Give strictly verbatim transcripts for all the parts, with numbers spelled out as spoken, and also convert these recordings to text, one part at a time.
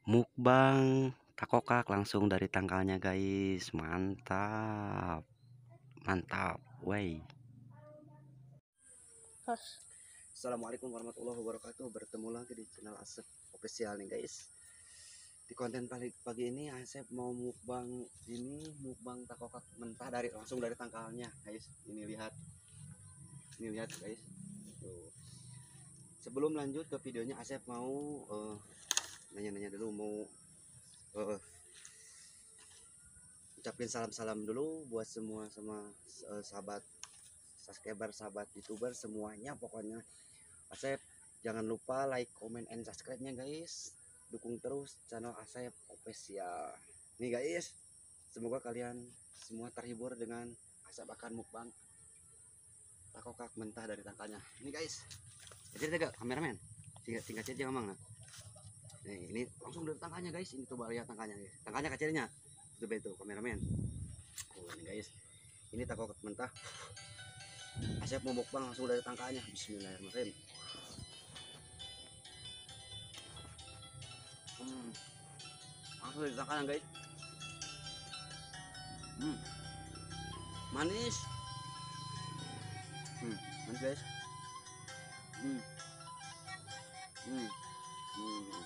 Mukbang takokak langsung dari tangkalnya guys, mantap mantap, wey. Assalamualaikum warahmatullahi wabarakatuh. Bertemu lagi di channel Asep Official nih guys. Di konten pagi, pagi ini Asep mau mukbang ini mukbang takokak mentah dari langsung dari tangkalnya guys. Ini lihat, ini lihat guys. Tuh. Sebelum lanjut ke videonya, Asep mau uh, nanya-nanya dulu, mau uh, ucapin salam-salam dulu buat semua sama uh, sahabat subscriber, sahabat youtuber semuanya. Pokoknya Asep jangan lupa like, comment, and subscribe nya guys. Dukung terus channel Asep Official nih guys. Semoga kalian semua terhibur dengan Asep akan mukbang takokak mentah dari tangkalnya ini guys. Jadi tegak kameramen singkat singkat aja ngomong nah. Nih, ini langsung dari tangkanya guys. Ini coba lihat tangkanya guys. Tangkanya kecilnya itu betul kameramen. Oh, ini guys, ini takokak mentah Asep mau mukbang langsung dari tangkanya. Bismillahirrahmanirrahim. Hmm, langsung dari tangkanya guys. Hmm, manis. Hmm, manis guys. Hmm, hmm, hmm.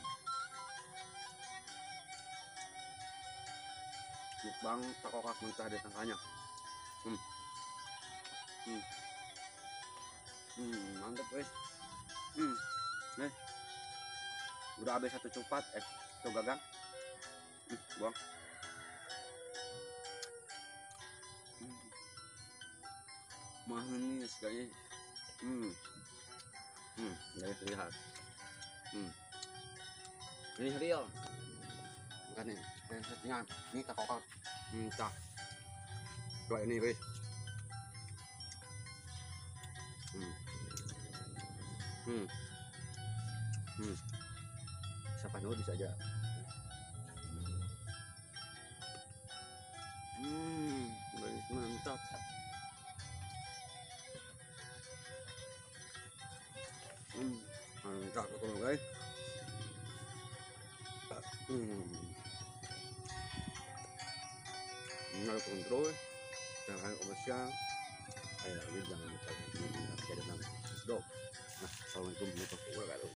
Mukbang takokak mentah dari tangkanya. Hmm, hmm, hmm, mantap guys. Hmm, nih udah habis satu cupat, eh satu gagang. Hmm, buang. Hmm, manis guys. Hmm, hmm, guys lihat. Hmm, ini real. Bukan nih, yang settingan. Ini takokak. Hmm, cah. Coba ini guys. Hmm, hmm, hmm. Siapa tahu bisa aja. Hmm, guys mantap. Hmm, mantap betul guys. Hmm, ini kontrol. Jangan komersial. Ayo, jangan lupa. Nah, assalamualaikum warahmatullahi wabarakatuh.